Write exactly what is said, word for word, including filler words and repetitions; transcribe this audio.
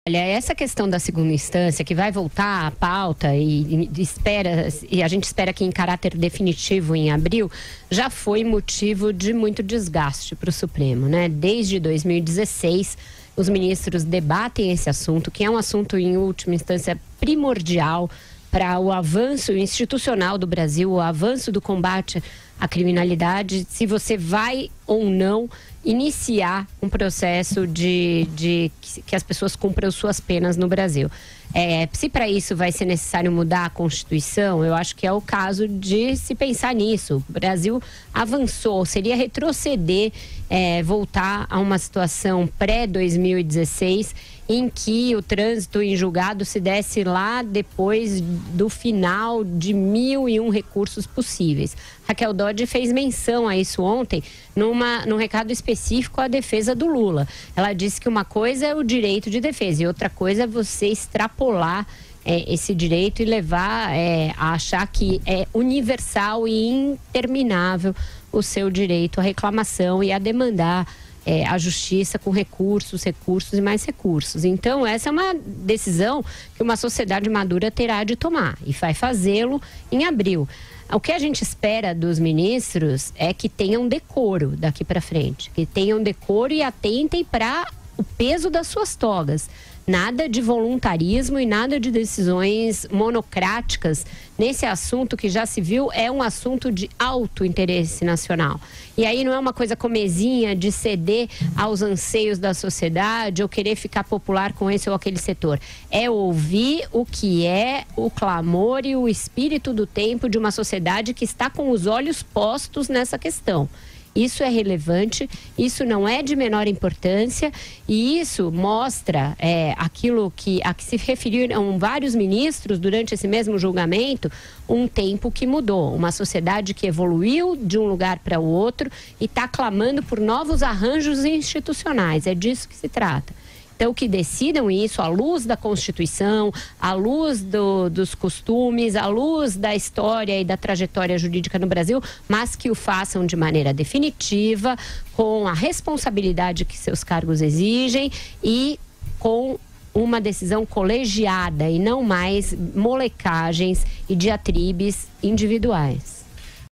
Olha, essa questão da segunda instância, que vai voltar à pauta e, e, espera, e a gente espera que em caráter definitivo em abril, já foi motivo de muito desgaste para o Supremo, né? Desde dois mil e dezesseis, os ministros debatem esse assunto, que é um assunto, em última instância, primordial para o avanço institucional do Brasil, o avanço do combate à criminalidade, se você vai ou não iniciar um processo de, de que as pessoas cumpram suas penas no Brasil. É, se para isso vai ser necessário mudar a Constituição, eu acho que é o caso de se pensar nisso. O Brasil avançou, seria retroceder, é, voltar a uma situação pré dois mil e dezesseis, em que o trânsito em julgado se desse lá depois do final de mil e um recursos possíveis. Raquel Dodge fez menção a isso ontem, numa, num recado específico à defesa do Lula. Ela disse que uma coisa é o direito de defesa e outra coisa é você extrapolar é, esse direito e levar é, a achar que é universal e interminável o seu direito à reclamação e a demandar É, a justiça com recursos, recursos e mais recursos. Então, essa é uma decisão que uma sociedade madura terá de tomar e vai fazê-lo em abril. O que a gente espera dos ministros é que tenham decoro daqui para frente, que tenham decoro e atentem para o peso das suas togas. Nada de voluntarismo e nada de decisões monocráticas nesse assunto que já se viu é um assunto de alto interesse nacional. E aí não é uma coisa comezinha de ceder aos anseios da sociedade ou querer ficar popular com esse ou aquele setor. É ouvir o que é o clamor e o espírito do tempo de uma sociedade que está com os olhos postos nessa questão. Isso é relevante, isso não é de menor importância e isso mostra é, aquilo que, a que se referiram vários ministros durante esse mesmo julgamento, um tempo que mudou, uma sociedade que evoluiu de um lugar para o outro e está clamando por novos arranjos institucionais, é disso que se trata. Então, que decidam isso à luz da Constituição, à luz do, dos costumes, à luz da história e da trajetória jurídica no Brasil, mas que o façam de maneira definitiva, com a responsabilidade que seus cargos exigem e com uma decisão colegiada e não mais molecagens e diatribes individuais.